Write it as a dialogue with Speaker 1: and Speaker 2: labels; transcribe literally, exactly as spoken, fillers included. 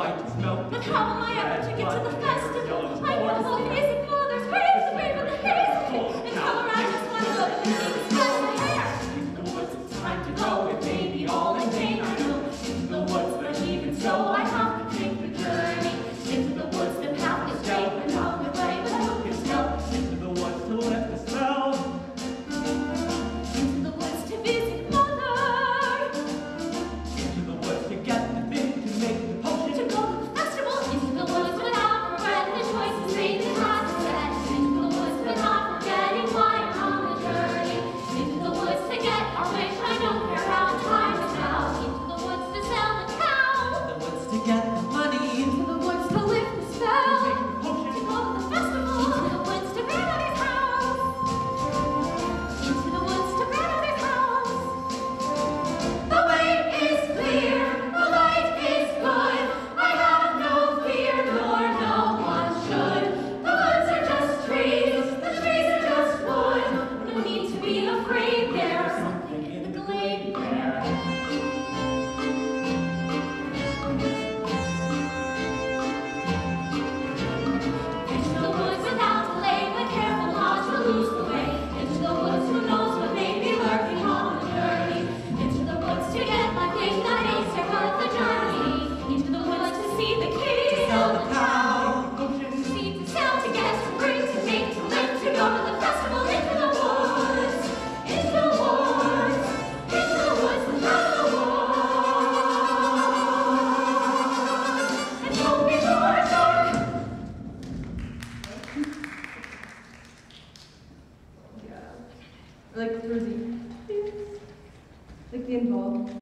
Speaker 1: white is melted.
Speaker 2: But how am I ever to get to the festival? I know the amazing fathers, praise the brave of the hazel. And how I just want to look at the baby's bless my hair.
Speaker 1: Into the woods, it's time to go. It may be all in vain, I know. Into the woods, but even so, I have to take the journey. Into the woods, the path is straight, and I'll get way with a hook and snow. Into the woods to lift the smell.
Speaker 2: Into the woods to visit mother.
Speaker 1: Into the woods to get the thing to make the potion.
Speaker 2: To go to the festival. Into the woods without regret. The choice is made and has been set. Into the woods but not forgetting why I'm on the journey. Into the woods to get our wish. I don't care how the time is now. Into the woods to sell the cow.
Speaker 1: The woods to get the money.
Speaker 2: Into the woods to lift the spell.
Speaker 1: Make the potion.
Speaker 2: To go to the festival. Into the woods to Grandmother's house. Into the woods to Grandmother's house. The way is clear, the light is good. I have no fear, nor no one should. The woods are just trees, the trees are just wood. No need to be afraid, there's something in the glade there. Into the woods without delay, with careful not to lose the way. Into the woods, who knows what may be lurking on the journey. Into the woods to get my thing that makes her worth the journey. Into the woods to see the kitty,
Speaker 1: Sell the
Speaker 2: cow.
Speaker 1: cow.
Speaker 2: To see, to sell, to get, to bring, to make, to live, to go to the festival. Into the woods, into the woods, into the woods without the woods. And don't be more dark.
Speaker 3: Yeah. Like through the, like the involved.